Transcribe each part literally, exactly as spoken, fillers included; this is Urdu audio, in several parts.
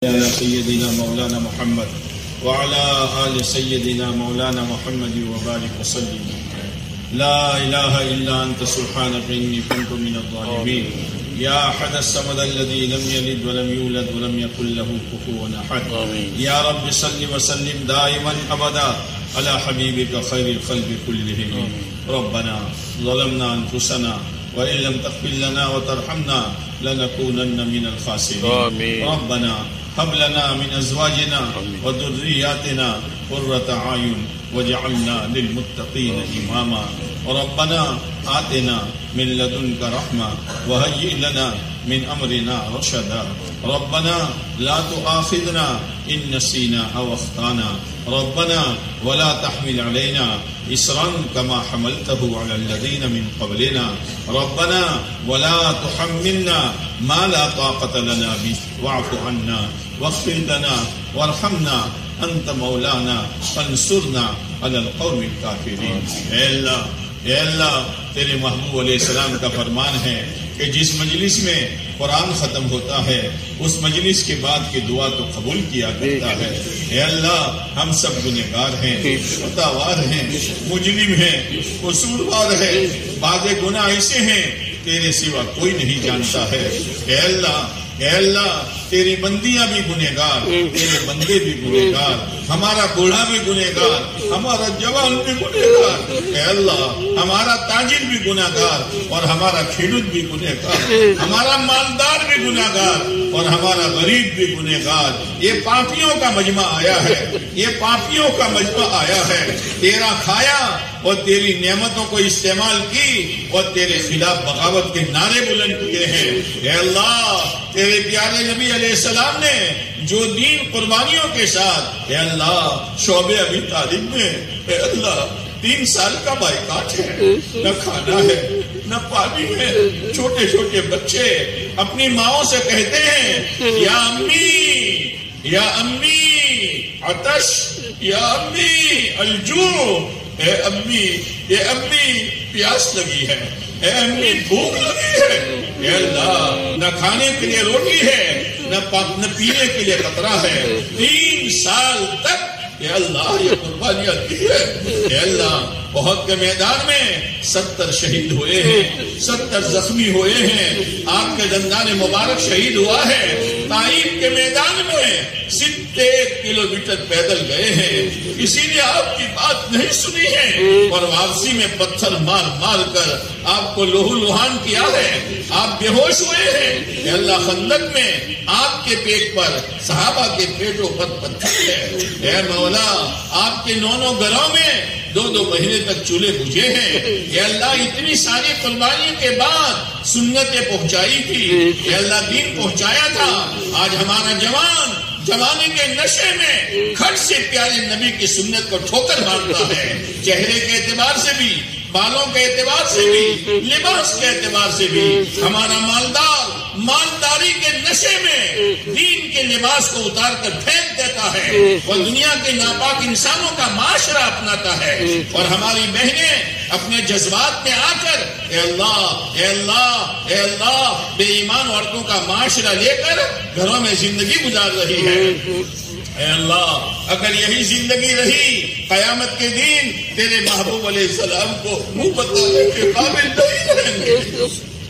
على سيدنا مولانا محمد وعلى آل سيدنا مولانا محمد وبارك وسلم. لا إله إلا أنت سبحانك إني كنت من الظالمين. يا أحد الصمد الذي لم يلد ولم يولد ولم يكن له كفوا أحد. يا رب صل وسلم دائما أبدا على حبيبك خير الخلق كلهم. ربنا ظلمنا أنفسنا وإن لم تغفر لنا وترحمنا لنكونن من الخاسرين. ربنا هب لنا من أزواجنا وذرياتنا قرة أعين واجعلنا للمتقين إماما. ربنا آتنا من لدنك رحمة وهيئ لنا من أمرنا رشدا. ربنا لا تؤاخذنا إن نسينا أو أخطأنا. ربنا ولا تحمل علينا إصرا كما حملته على الذين من قبلنا. ربنا ولا تحملنا ما لا طاقة لنا به واعف عنا واغفر لنا وارحمنا أنت مولانا فانصرنا على القوم الكافرين. اے اللہ اے اللہ تیرے محبوب علیہ السلام کا فرمان ہے کہ جس مجلس میں قرآن ختم ہوتا ہے اس مجلس کے بعد کی دعا تو قبول کیا کرتا ہے. اے اللہ ہم سب گنہگار ہیں، خطاوار ہیں، مجرم ہیں، قصوروار ہیں. بعض گناہ ایسے ہیں تیرے سوا کوئی نہیں جانتا ہے. اے اللہ اے اللہ تیری بندیاں بھی گنہگار، تیرے بندے بھی گنہگار، ہمارا بوڑھا بھی گنہگار، ہمارا جوان بھی گنہگار. اے اللہ ہمارا تاجر بھی گنہگار اور ہمارا کھیڑوت بھی گنہگار، ہمارا مالدار بھی گنہگار اور ہمارا غریب بھی گنہگار. یہ پاپیوں کا مجمع آیا ہے، یہ پاپیوں کا مجمع آیا ہے. تیرا کھایا اور تیری نعمتوں کو استعمال کی اور تیرے خلاف بغاوت کے نعرے بلند کیے ہیں. اے اللہ تیرے پیارے نبی علیہ السلام نے جو دین قربانیوں کے ساتھ اے اللہ شعبے ابی طالب میں اے اللہ تین سال کا بائیکاٹ ہے، نہ کھانا ہے نہ پانی ہے. چھوٹے چھوٹے بچے اپنی ماؤں سے کہتے ہیں یا امی یا امی عطش، یا امی الجوع، اے امی اے امی پیاس لگی ہے، اے امی بھوک لگی ہے. اے اللہ نہ کھانے کے لیے روٹی ہے نہ نہ پینے کے لیے قطرہ ہے. تین سال تک اے اللہ یہ قربانیاں دی ہے. اے اللہ بہت کے میدان میں ستر شہید ہوئے ہیں، ستر زخمی ہوئے ہیں، آپ کے دندان مبارک شہید ہوا ہے. طائف کے میدان میں ستر کلو میٹر پیدل گئے ہیں، کسی نے آپ کی بات نہیں سنی ہے اور واپسی میں پتھر مار مار کر آپ کو لہو لہان کیا ہے. آپ بے ہوش ہوئے ہیں. اے اللہ خندق میں آپ کے پیٹ پر صحابہ کے پیٹوں پر پتھر ہے. اے مولا آپ کے نو نو گھروں میں دو دو مہینے تک چولہے بجھے ہیں. اے اللہ اتنی ساری قربانی کے بعد سنتیں پہنچائی تھی. اے اللہ دین پہنچایا تھا. آج ہمارا جوان جوانی کے نشے میں کھٹ سے پیارے نبی کی سنت کو ٹھوکر مارتا ہے. چہرے کے اعتبار سے بھی، بالوں کے اعتبار سے بھی، لباس کے اعتبار سے بھی ہمارا مالدار مالداری کے نشے میں دین کے لباس کو اتار کر پھینک دیتا ہے اور دنیا کے ناپاک انسانوں کا معاشرہ اپناتا ہے. اور ہماری بہنیں اپنے جذبات میں آ کر اے اللہ اے اللہ اے اللہ بے ایمان عورتوں کا معاشرہ لے کر گھروں میں زندگی گزار رہی ہے. اے اللہ اگر یہی زندگی رہی قیامت کے دن تیرے محبوب علیہ السلام کو منہ بتانے کے قابل نہیں رہیں گے.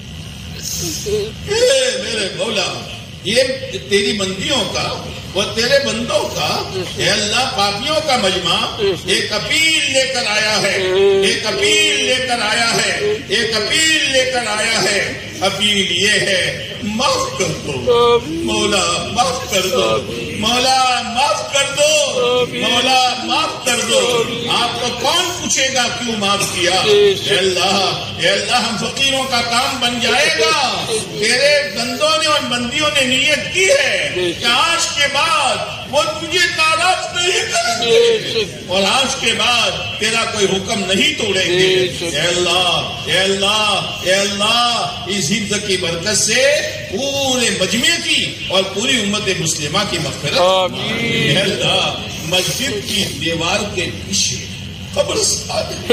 اے میرے مولا یہ تیری بندیوں کا وہ تیرے بندوں کا اے اللہ پاپیوں کا مجمع ایک اپیل لے کر آیا ہے، ایک اپیل لے کر آیا ہے، ایک اپیل لے کر آیا ہے. اپیل یہ ہے معاف کر دو مولا، معاف کر دو مولا، معاف کر دو مولا، معاف کر دو. آپ کو کون پوچھے گا کیوں معاف کیا؟ اے اللہ اے اللہ ہم فقیروں کا کام بن جائے گا. تیرے بندوں نے اور بندیوں نے نیت کی ہے کہ آج کے بعد وہ تجھے ناراض نہیں کریں گے اور آج کے بعد تیرا کوئی حکم نہیں توڑیں گے. اے اللہ اے اللہ اے اللہ اس حفظ کی برکت سے پورے مجمع کی اور پوری امت مسلمہ کی مغفرت. اے اللہ مسجد کی دیوار کے پیچھے قبرستان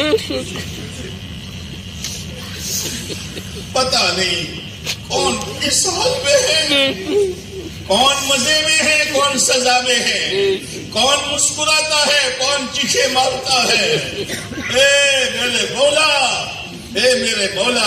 پتہ نہیں کون کس حال میں ہے، کون مزے میں ہے کون سزا میں ہے، کون مسکراتا ہے، کون چیخے مارتا ہے۔ اے میرے مولا، اے میرے مولا،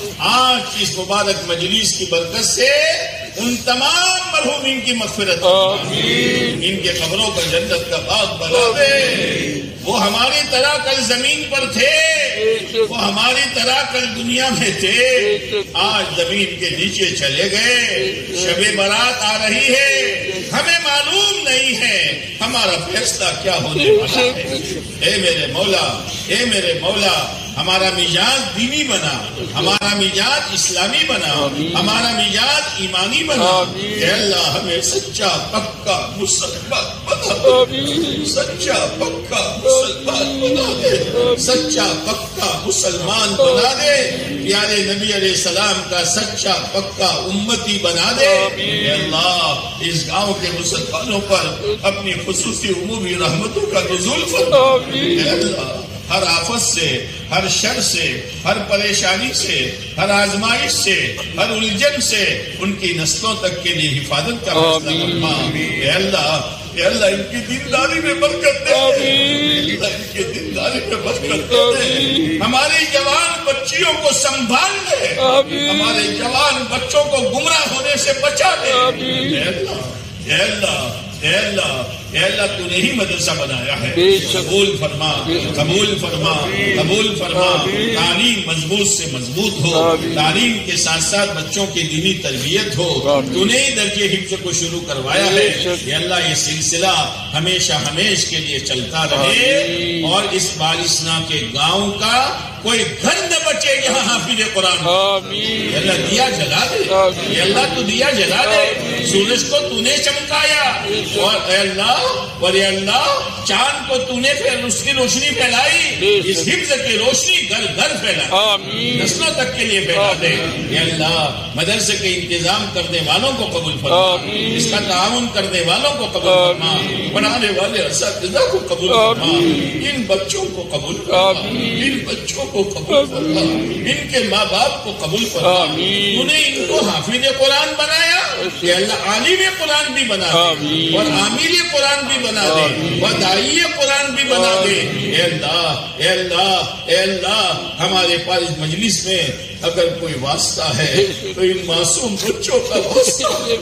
آج کی اس مبارک مجلس کی برکت سے ان تمام مرحومین کی مغفرت آمین، ان کے قبروں پر جنت کا باغ بنا دے۔ وہ ہماری طرح کل زمین پر تھے، وہ ہماری طرح کل دنیا میں تھے، آج زمین کے نیچے چلے گئے۔ شب برات آ رہی ہے، ہمیں معلوم نہیں ہے ہمارا فیصلہ کیا ہونے والا ہے۔ اے میرے مولا، اے میرے مولا، ہمارا مزاج دینی بنا، ہمارا مزاج اسلامی بنا، ہمارا مزاج ایمانی بنا۔ اے اللہ ہمیں سچا پکا مسلمان بنا دے، سچا پکا مسلمان بنا دے، سچا پکا مسلمان بنا دے، پیارے نبی علیہ السلام کا سچا پکا امتی بنا دے۔ اے اللہ اس گاؤں کے مسلمانوں پر اپنی خصوصی عمومی رحمتوں کا نزول فرما۔ اے اللہ ہر آفت سے، ہر شر سے، ہر پریشانی سے، ہر آزمائش سے، ہر الجھن سے ان کی نسلوں تک کے لیے حفاظت کا فیصلہ فرما۔ اے اللہ، اے اللہ ان کی دینداری میں برکت دے، اللہ ان کی دینداری میں برکت دے، ہماری جوان بچیوں کو سنبھال لے، ہمارے جوان بچوں کو گمراہ ہونے سے بچا لے۔ اے اللہ، اے اللہ، اے اللہ، اے اللہ تو نے ہی مدرسہ بنایا ہے، قبول فرما، قبول فرما، قبول فرما۔ تعلیم مضبوط سے مضبوط ہو، تعلیم کے ساتھ ساتھ بچوں کی دینی تربیت ہو۔ تو نے ہی درجے حفظ کو شروع کروایا ہے، اے اللہ یہ سلسلہ ہمیشہ ہمیش کے لیے چلتا رہے، اور اس بارسنا کے گاؤں کا کوئی گھر نہ بچے جہاں حافظ قرآن ہو۔ اے اللہ دیا جلا دے، اے اللہ تو دیا جلا دے، سورج کو تو نے چمکایا، اور اے اللہ، اور اے اللہ چاند کو تو نے پھر اس کی روشنی پھیلائی، اس حفظ کی روشنی گھر گھر پھیلا، نسلوں تک کے لیے پھیلا دے۔ اے اللہ مدرسے کے انتظام کرنے والوں کو قبول فرما، اس کا تعاون کرنے والوں کو قبول فرما، پڑھانے والے اساتذہ کو قبول فرما، ان بچوں کو قبول فرما، ان بچوں کو قبول فرما، ان کے ماں باپ کو قبول فرما۔ تو نے ان کو حافظ قرآن بنایا، اے اللہ عالم قرآن بھی بنا دے، اور عامل قرآن بھی بنا دے، اور داعی قرآن بھی بنا دے۔ اے اللہ، اے اللہ، اے اللہ ہمارے پاس اس مجلس میں اگر کوئی واسطہ ہے تو ان معصوم بچوں کا واسطہ ہے۔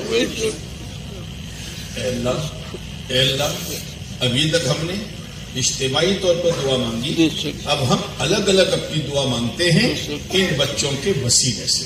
اے اللہ، اے اللہ ابھی تک ہم نے اجتماعی طور پر دعا مانگی، اب ہم الگ الگ اپنی دعا مانگتے ہیں ان بچوں کے وسیلے سے۔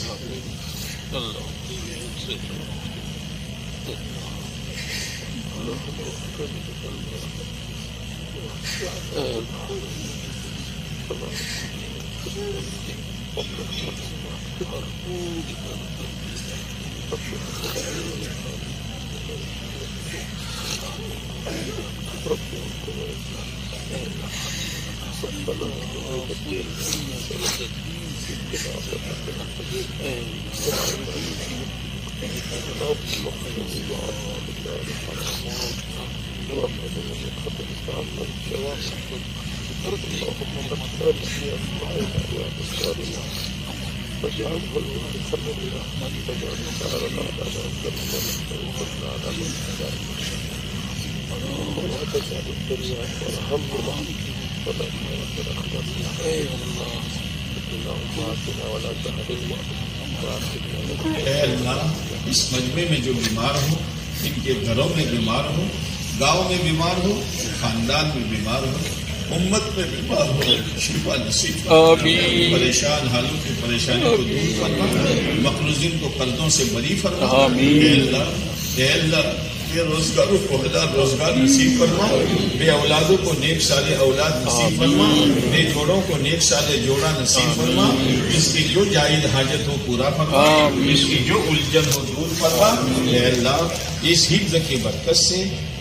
اے اللہ اس مجمع میں جو بیمار ہو، ان کے گھروں میں بیمار ہو، گاؤں میں بیمار ہو، خاندان میں بیمار ہو، امت میں بیمار ہو، شفا نصیب فرما، پریشان حالوں کی پریشانی کو دور فرما، مقروضین کو قرضوں سے بری فرما۔ اے اللہ، اے اللہ بے روزگاروں کو حلال روزگار نصیب فرما، بے اولادوں کو نیک صالح اولاد نصیب فرما، بے جوڑوں کو نیک صالح جوڑا نصیب فرما، اس کی جو جائز حاجت ہو پورا فرما، اس کی جو الجھن ہو دور فرما۔ اے اللہ اس حفظ کی برکت سے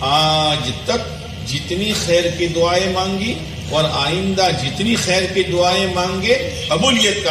آج تک جتنی خیر کی دعائیں مانگی اور آئندہ جتنی خیر کی دعائیں مانگے قبولیت کا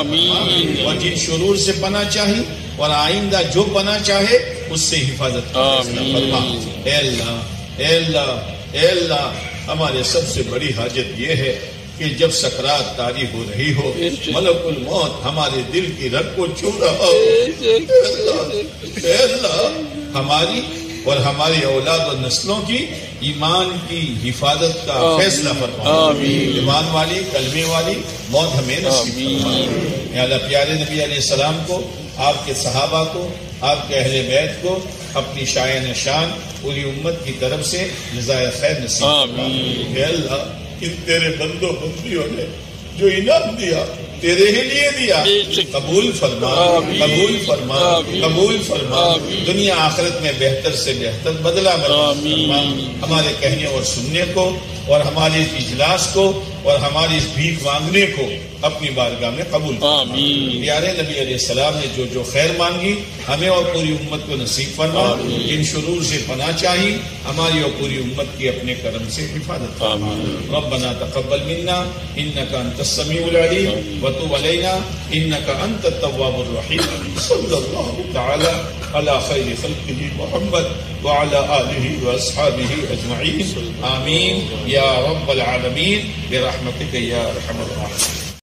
فیصلہ، اور جن شرور سے پناہ چاہی اور آئندہ جو پناہ چاہے اس سے حفاظت کا فیصلہ فرما۔ اے اللہ، اے اللہ، اے اللہ ہمارے سب سے بڑی حاجت یہ ہے کہ جب سکرات طاری ہو رہی ہو، ملک الموت ہمارے دل کی رگ کو چھو رہا ہو، اے اللہ، اے اللہ ہماری اور ہماری اولاد اور نسلوں کی ایمان کی حفاظت کا فیصلہ فرما. ایمان والی کلمے والی موت ہمیں نصیب فرما. یا اللہ پیارے نبی علیہ السلام کو، آپ کے صحابہ کو، آپ کے اہل بیت کو اپنی شایان شان پوری امت کی طرف سے جزائے خیر نصیب فرما. اے اللہ ان تیرے بندوں بندیوں نے جو انعام دیا تیرے ہی لیے دیا، قبول فرما قبول فرما قبول فرما. دنیا آخرت میں بہتر سے بہتر بدلہ فرما. ہمارے کہنے اور سننے کو اور ہمارے اس اجلاس کو اور ہماری اس بھیک مانگنے کو اپنی بارگاہ میں قبول فرما. پیارے نبی علیہ السلام نے جو جو خیر مانگی ہمیں اور پوری امت کو نصیب فرما. ان شرور سے پناہ چاہی ہماری اور پوری امت کی اپنے کرم سے حفاظت فرما. ربنا تقبل منا انك انت السميع العليم وتب علينا انك انت التواب الرحيم. صلى الله تعالى على خير خلقه محمد وعلى آله واصحابه اجمعين. آمين يا رب العالمين برحمتك يا ارحم الراحمين.